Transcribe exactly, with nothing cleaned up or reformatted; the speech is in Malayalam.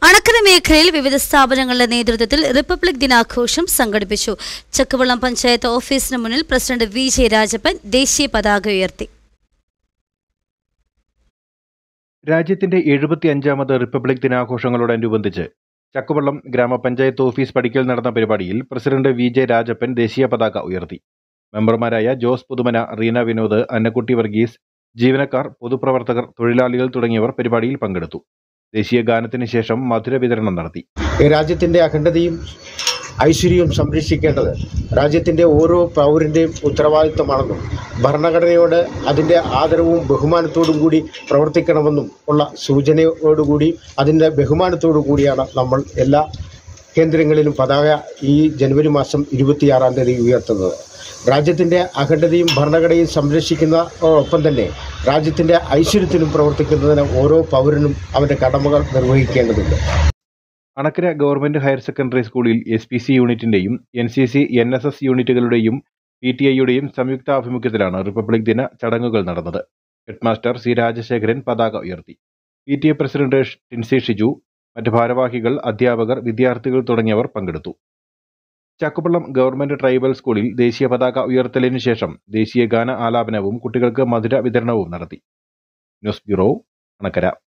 അണക്കര മേഖലയിൽ വിവിധ സ്ഥാപനങ്ങളുടെ നേതൃത്വത്തിൽ റിപ്പബ്ലിക് ദിനാഘോഷം സംഘടിപ്പിച്ചു. ചക്കുവള്ളം പഞ്ചായത്ത് ഓഫീസിന് മുന്നിൽ പ്രസിഡന്റ് വി ജെ രാജപ്പൻ ദേശീയ പതാക ഉയർത്തി. രാജ്യത്തിന്റെ എഴുപത്തി അഞ്ചാമത് റിപ്പബ്ലിക് ദിനാഘോഷങ്ങളോടനുബന്ധിച്ച് ചക്കുവള്ളം ഗ്രാമപഞ്ചായത്ത് ഓഫീസ് പടിക്കൽ നടന്ന പരിപാടിയിൽ പ്രസിഡന്റ് വി ജെ രാജപ്പൻ ദേശീയ പതാക ഉയർത്തി. മെമ്പർമാരായ ജോസ് പുതുമന, റീന വിനോദ്, അന്നക്കുട്ടി വർഗീസ്, ജീവനക്കാർ, പൊതുപ്രവർത്തകർ, തൊഴിലാളികൾ തുടങ്ങിയവർ പരിപാടിയിൽ പങ്കെടുത്തു. ദേശീയ ഗാനത്തിന് ശേഷം മധുര വിതരണം നടത്തി. രാജ്യത്തിന്റെ അഖണ്ഡതയും ഐശ്വര്യവും സംരക്ഷിക്കേണ്ടത് രാജ്യത്തിന്റെ ഓരോ പൗരന്റെയും ഉത്തരവാദിത്തമാണെന്നും ഭരണഘടനയോട് അതിന്റെ ആദരവും ബഹുമാനത്തോടും കൂടി പ്രവർത്തിക്കണമെന്നും ഉള്ള സൂചനയോടുകൂടി അതിന്റെ ബഹുമാനത്തോടു കൂടിയാണ് നമ്മൾ എല്ലാ കേന്ദ്രങ്ങളിലും പതാക ഈ ജനുവരി മാസം ഇരുപത്തിയാറാം തീയതി ഉയർത്തുന്നത്. രാജ്യത്തിന്റെ അഖണ്ഡതയും ഭരണഘടനയും സംരക്ഷിക്കുന്ന ഒപ്പം തന്നെ രാജ്യത്തിന്റെ ഐശ്വര്യത്തിനും പ്രവർത്തിക്കുന്നതിന് ഓരോ പൗരനും അവന്റെ കടമകൾ നിർവഹിക്കേണ്ടതുണ്ട്. അണക്കര ഗവൺമെന്റ് ഹയർ സെക്കൻഡറി സ്കൂളിൽ എസ് പി സി യൂണിറ്റിന്റെയും N C C N S S യൂണിറ്റുകളുടെയും പി ടി ഐയുടെയും സംയുക്താഭിമുഖ്യത്തിലാണ് റിപ്പബ്ലിക് ദിന ചടങ്ങുകൾ നടന്നത്. ഹെഡ്മാസ്റ്റർ സി രാജശേഖരൻ പതാക ഉയർത്തി. P T A president Tincy Shiju, മറ്റ് ഭാരവാഹികൾ, അധ്യാപകർ, വിദ്യാർത്ഥികൾ തുടങ്ങിയവർ പങ്കെടുത്തു. ചക്കുവള്ളം ഗവൺമെന്റ് ട്രൈബൽ സ്കൂളിൽ ദേശീയ പതാക ഉയർത്തലിനു ശേഷം ദേശീയ ഗാന ആലാപനവും കുട്ടികൾക്ക് മധുര വിതരണവും നടത്തി. News bureau, Anakkara.